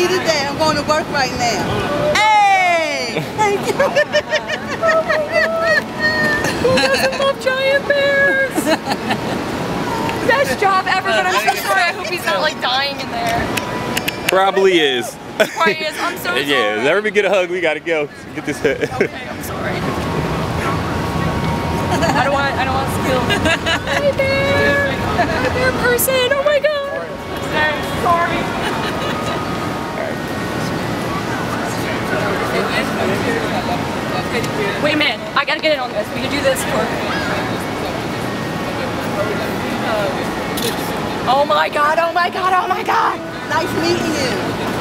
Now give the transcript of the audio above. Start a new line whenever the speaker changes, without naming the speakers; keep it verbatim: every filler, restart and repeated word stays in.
today. I'm going to work right now. Hey! Thank you.
Oh my God. Who doesn't love giant bears? Best job ever, but I'm so sorry. I hope he's not like dying in there.
Probably is.
Probably is. I'm so sorry.
Yeah, let me get a hug. We gotta go. Get this.
Okay, I'm sorry. I don't want. I don't want to steal. Hi bear. Hi bear person. Oh my God. I'm sorry. Wait a minute. I gotta get in on this. We can do this for. Oh my God. Oh my God. Oh my God.
Nice meeting you.